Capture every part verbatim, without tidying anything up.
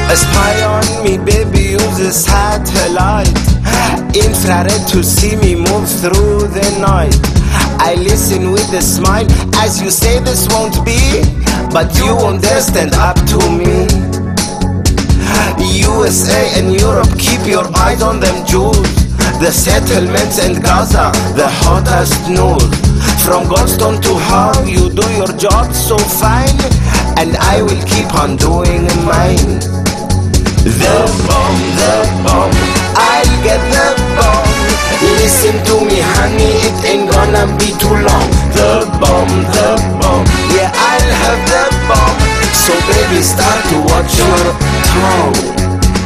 Spy on me, baby, use a satellite. Infrared to see me move through the night. I listen with a smile as you say this won't be, but you won't dare stand up to me. U S A and Europe, keep your eyes on them Jews. The settlements and Gaza, the hottest news. From Goldstone to Hague, you do your job so fine, and I will keep on doing mine. The bomb, the bomb, I'll get the bomb. Listen to me honey, it ain't gonna be too long. The bomb, the bomb, yeah, I'll have the bomb. So baby, start to watch your tongue.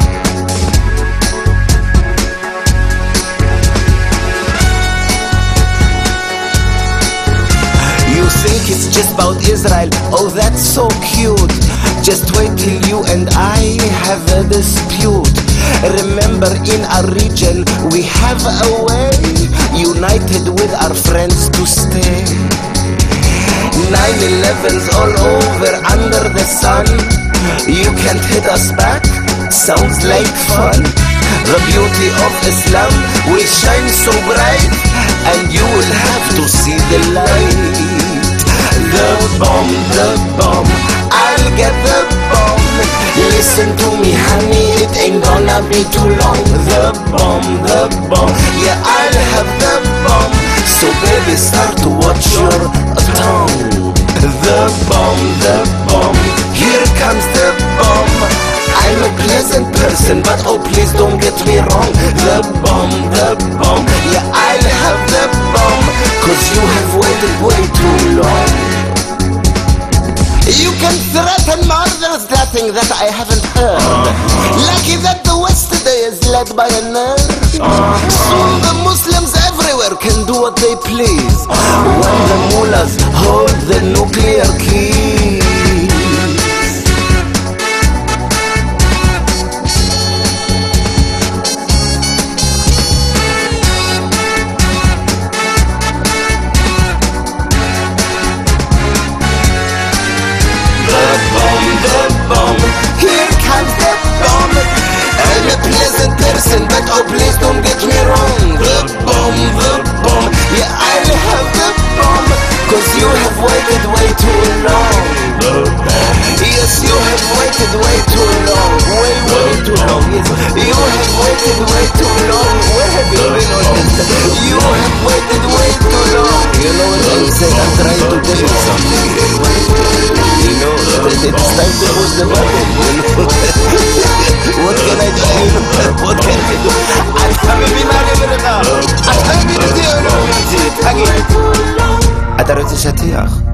You think it's just about Israel, oh that's so cute. Just wait till you and I have a dispute. Remember, in our region we have a way, united with our friends to stay. nine elevens all over under the sun. You can't hit us back, sounds like fun. The beauty of Islam will shine so bright, and you will have to see the light. The bomb, the bomb, I'll get the bomb. Listen to me honey, it ain't gonna be too long. The bomb, the bomb, yeah, I'll have the bomb. So baby, start to watch your tongue. The bomb, the bomb, here comes the bomb. I'm a pleasant person, but oh please don't get me wrong. The bomb, the bomb, yeah, I'll have the bomb, cause you have waited way too long. You can threaten murder, there's nothing that I haven't heard. uh-huh. Lucky that the West today is led by a nerd. uh-huh. Soon the Muslims everywhere can do what they please, uh-huh. when the mullahs hold the nuclear keys. But oh please don't get me wrong. The bomb, the bomb, yeah, I'll have the bomb, cause you have waited way too long. The bomb, yes, you have waited way too long. Way, way too long, yes. You have waited way too long. Where have you been all this time? You have waited way too long. You know what I'm saying? I'm trying to tell you something. You know, it's time to push the button, you know. What can I do? What can I do? I'm happy I'm happy I'm happy אתה רוצה שטיח?